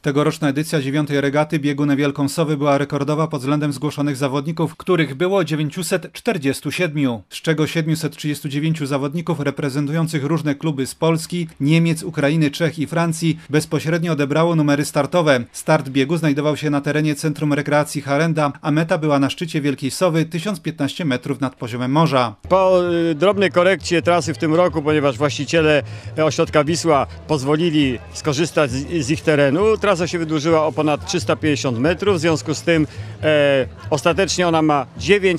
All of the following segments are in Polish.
Tegoroczna edycja 9. regaty biegu na Wielką Sowę była rekordowa pod względem zgłoszonych zawodników, których było 947, z czego 739 zawodników reprezentujących różne kluby z Polski, Niemiec, Ukrainy, Czech i Francji bezpośrednio odebrało numery startowe. Start biegu znajdował się na terenie Centrum Rekreacji Harenda, a meta była na szczycie Wielkiej Sowy, 1015 metrów nad poziomem morza. Po drobnej korekcie trasy w tym roku, ponieważ właściciele ośrodka Wisła pozwolili skorzystać z ich terenu, trasa się wydłużyła o ponad 350 metrów, w związku z tym ostatecznie ona ma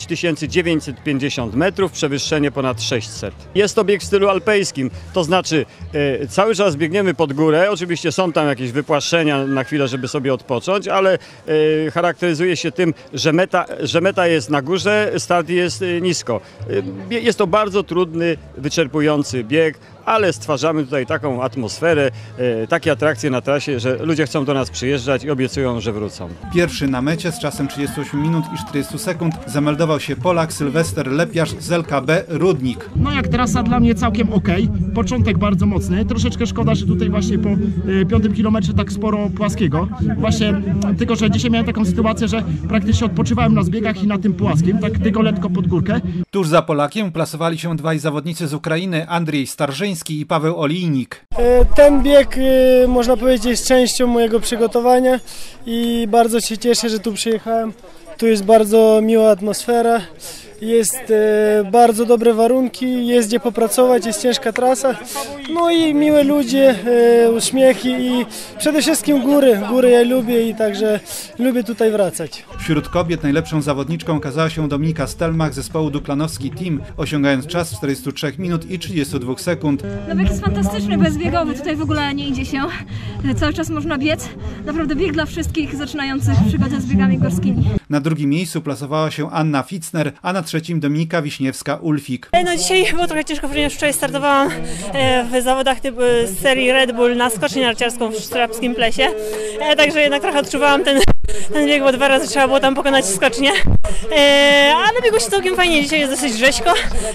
9950 metrów, przewyższenie ponad 600. Jest to bieg w stylu alpejskim, to znaczy cały czas biegniemy pod górę, oczywiście są tam jakieś wypłaszczenia na chwilę, żeby sobie odpocząć, ale charakteryzuje się tym, że meta jest na górze, start jest nisko. Jest to bardzo trudny, wyczerpujący bieg, ale stwarzamy tutaj taką atmosferę, takie atrakcje na trasie, że ludzie chcą do nas przyjeżdżać i obiecują, że wrócą. Pierwszy na mecie z czasem 38 minut i 40 sekund zameldował się Polak Sylwester Lepiarz z LKB Rudnik. No jak trasa dla mnie całkiem ok. Początek bardzo mocny. Troszeczkę szkoda, że tutaj właśnie po 5 kilometrze tak sporo płaskiego. Właśnie tylko, że dzisiaj miałem taką sytuację, że praktycznie odpoczywałem na zbiegach i na tym płaskim, tak tylko lekko pod górkę. Tuż za Polakiem plasowali się dwaj zawodnicy z Ukrainy, Andrzej Starzyński i Paweł Olijnik. Ten bieg, można powiedzieć, jest częścią mojego przygotowania i bardzo się cieszę, że tu przyjechałem. Tu jest bardzo miła atmosfera, jest bardzo dobre warunki, jest gdzie popracować, jest ciężka trasa, no i miłe ludzie, uśmiechy i przede wszystkim góry. Góry ja lubię i także lubię tutaj wracać. Wśród kobiet najlepszą zawodniczką okazała się Dominika Stelmach z zespołu Duklanowski Team, osiągając czas 43 minut i 32 sekund. No bieg jest fantastyczny, bezbiegowy, tutaj w ogóle nie idzie się, cały czas można biec, naprawdę bieg dla wszystkich zaczynających przygodę z biegami górskimi. Na drugim miejscu plasowała się Anna Fitzner, a na trzecim Dominika Wiśniewska-Ulfik. No dzisiaj było trochę ciężko, ponieważ wczoraj startowałam w zawodach typu serii Red Bull na skoczni narciarską w Sztrabskim Plesie, także jednak trochę odczuwałam ten bieg, bo 2 razy trzeba było tam pokonać skocznię, ale biegło się całkiem fajnie, dzisiaj jest dosyć rzeźko,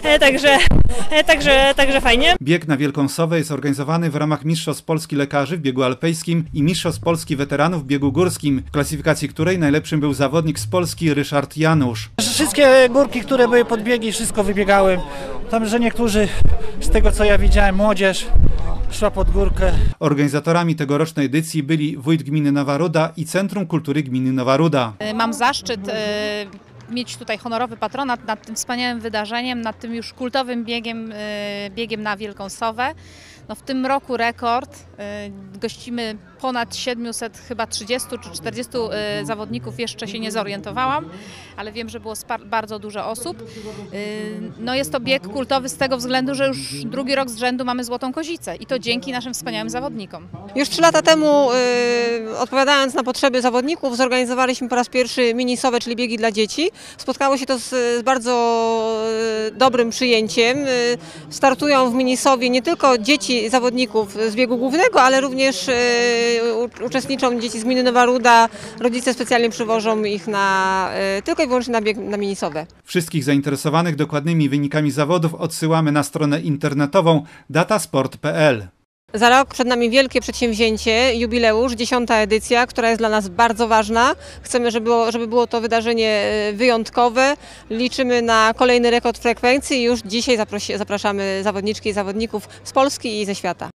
także fajnie. Bieg na Wielką Sowę jest organizowany w ramach Mistrzostw Polski Lekarzy w biegu alpejskim i Mistrzostw Polski Weteranów w biegu górskim, w klasyfikacji której najlepszym był zawodnik z Polski Ryszard Janusz. Wszystkie górki, które były podbiegi, wszystko wybiegałem. Tam, że niektórzy, z tego co ja widziałem, młodzież szła pod górkę. Organizatorami tegorocznej edycji byli wójt gminy Nowa Ruda i Centrum Kultury Gminy Nowa Ruda. Mam zaszczyt mieć tutaj honorowy patronat nad tym wspaniałym wydarzeniem, nad tym już kultowym biegiem na Wielką Sowę. No w tym roku rekord, gościmy ponad 700, chyba 30 czy 40 zawodników, jeszcze się nie zorientowałam, ale wiem, że było bardzo dużo osób. No jest to bieg kultowy z tego względu, że już drugi rok z rzędu mamy Złotą Kozicę i to dzięki naszym wspaniałym zawodnikom. Już 3 lata temu, odpowiadając na potrzeby zawodników, zorganizowaliśmy po raz pierwszy mini-sowę, czyli biegi dla dzieci. Spotkało się to z bardzo dobrym przyjęciem. Startują w mini-sowie nie tylko dzieci zawodników z biegu głównego, ale również uczestniczą dzieci z gminy Nowa Ruda. Rodzice specjalnie przywożą ich tylko i wyłącznie na bieg na mini-sowę. Wszystkich zainteresowanych dokładnymi wynikami zawodów odsyłamy na stronę internetową datasport.pl. Za rok przed nami wielkie przedsięwzięcie, jubileusz, 10. edycja, która jest dla nas bardzo ważna. Chcemy, żeby było to wydarzenie wyjątkowe. Liczymy na kolejny rekord frekwencji i już dzisiaj zapraszamy zawodniczki i zawodników z Polski i ze świata.